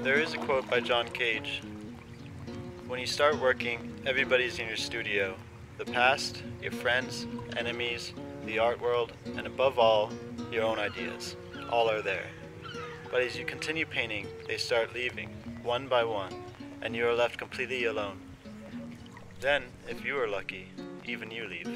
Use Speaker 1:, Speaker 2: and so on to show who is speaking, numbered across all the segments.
Speaker 1: There is a quote by John Cage. When you start working, everybody's in your studio. The past, your friends, enemies, the art world, and above all, your own ideas. All are there. But as you continue painting, they start leaving, one by one, and you are left completely alone. Then, if you are lucky, even you leave.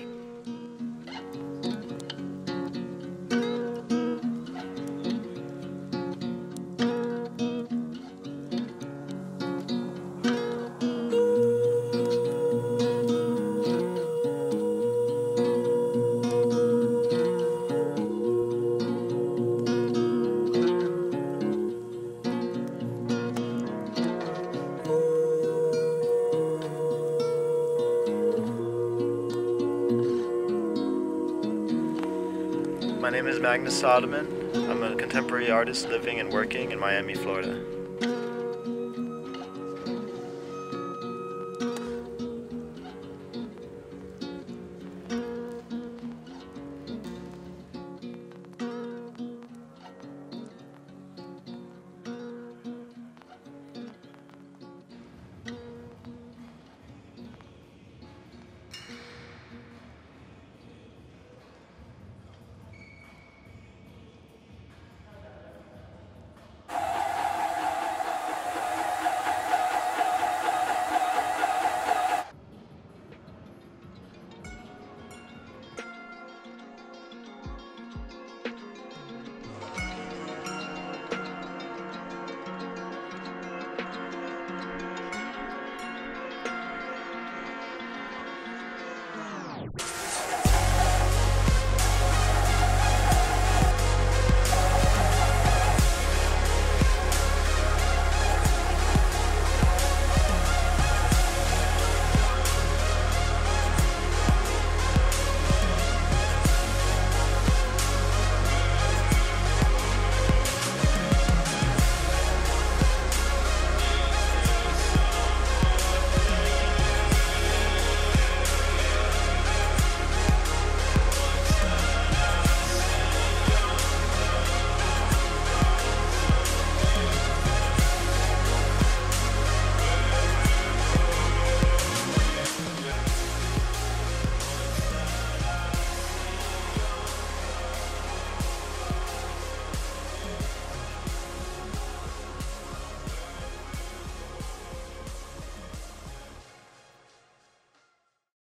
Speaker 1: My name is Magnus Sodamin. I'm a contemporary artist living and working in Miami, Florida.